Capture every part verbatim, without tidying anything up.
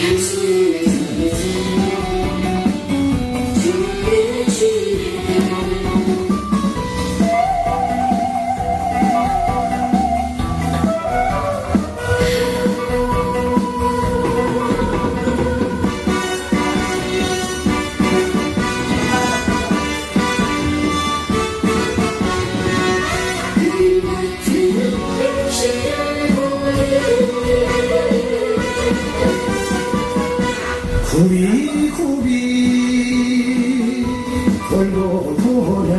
굽이굽이 걸고 돌아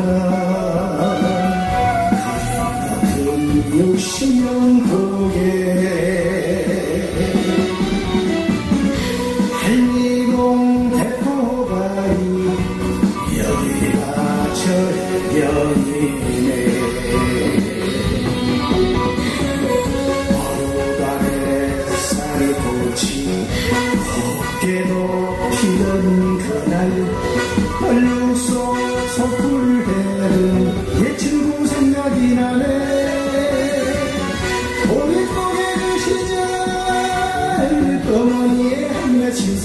같은 육십 년 고개 한리봉 대포바위 여기가 절연이네. 어루가래 쌀이 돋지 어깨도 피던 그날 얼룩 속 섣불대는 옛 친구 생각이 나네. 오랫동안 그 시절 어머니의 한 맺힌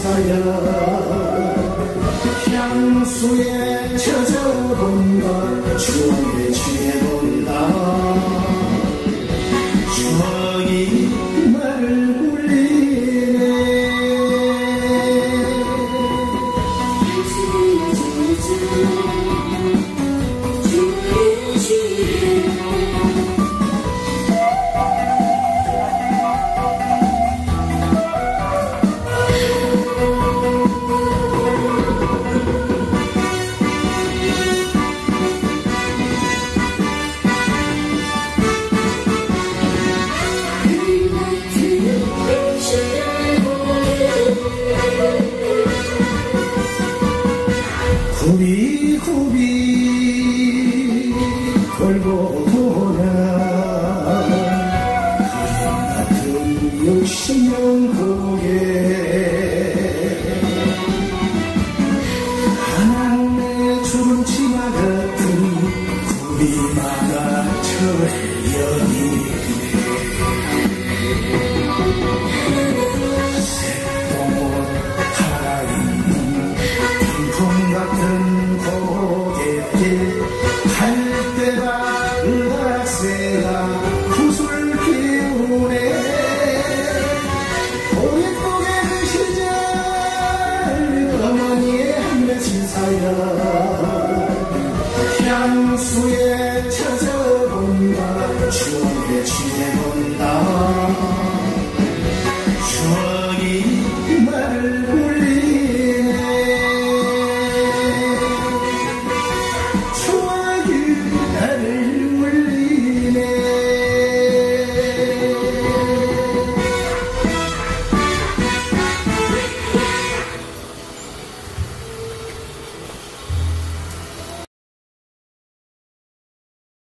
사연 향수에 젖어본다. 추억에 취해본다. 추억이 나를 울리네. 굽이굽이 걸고 돌아 같은 육십 년 고개